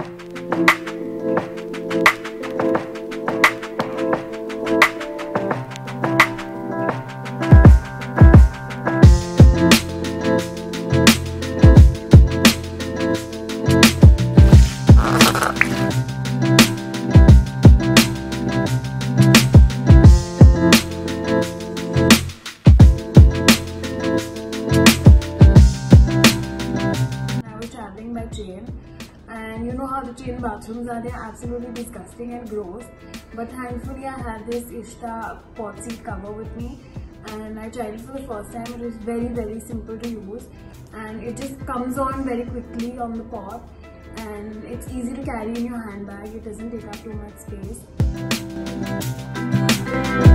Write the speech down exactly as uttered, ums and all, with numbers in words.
By chain, and you know how the chain bathrooms are, they are absolutely disgusting and gross, but thankfully I had this Ishta pot seat cover with me and I tried it for the first time. It was very very simple to use and it just comes on very quickly on the pot and it's easy to carry in your handbag. It doesn't take up too much space.